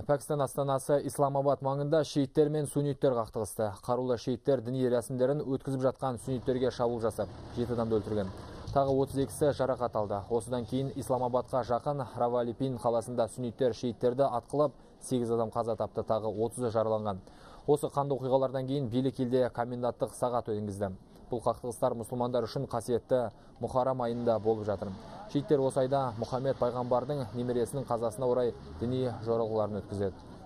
Пәкістан астанасы Исламабад маңында шииттер мен сунниттер қақтығысты. Қарулы шииттер діни рәсімдерін өткізіп жатқан сунниттерге шабуыл жасап, 7 адамды өлтірген. Тағы 32-сі жарақат алды. Осыдан кейін Исламабадқа жақын Равалипин қаласында сунниттер шииттерді атқылап, 8 адам қаза тапты, тағы 30-ы жараланған. Осы қанды оқиғалардан кейін билік елде коменданттық сағат енгізді. Бұл қақтығыстар мұсылмандар үшін қасиетті Мұхаррам айында болып жатыр. Шииттер осы айда Мұхаммед пайғамбардың немересінің қазасына орай діни жоралғыларын өткізеді.